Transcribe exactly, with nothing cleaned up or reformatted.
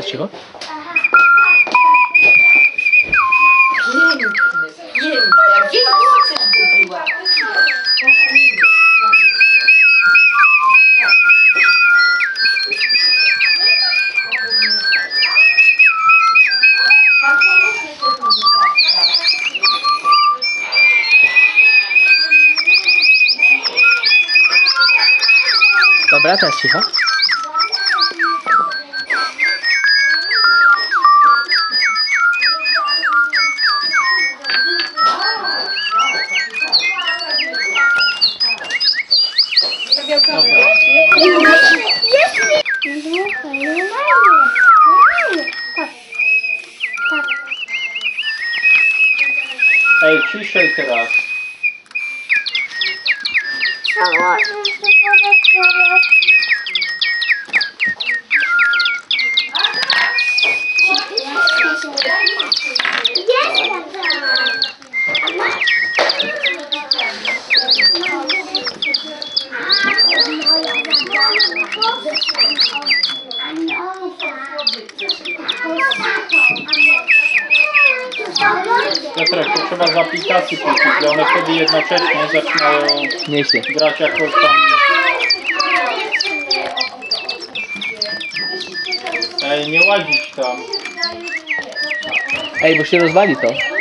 cicho. Piękne, piękne. A gdzie złoty zgubiła? Dobra, teraz cicho. Ej, ciszej teraz. Piotrek, to trzeba z aplikacji puścić, i one wtedy jednocześnie zaczynają Nieźle. grać jakoś tam. Ej, nie łazić tam. Ej, bo się rozwali to.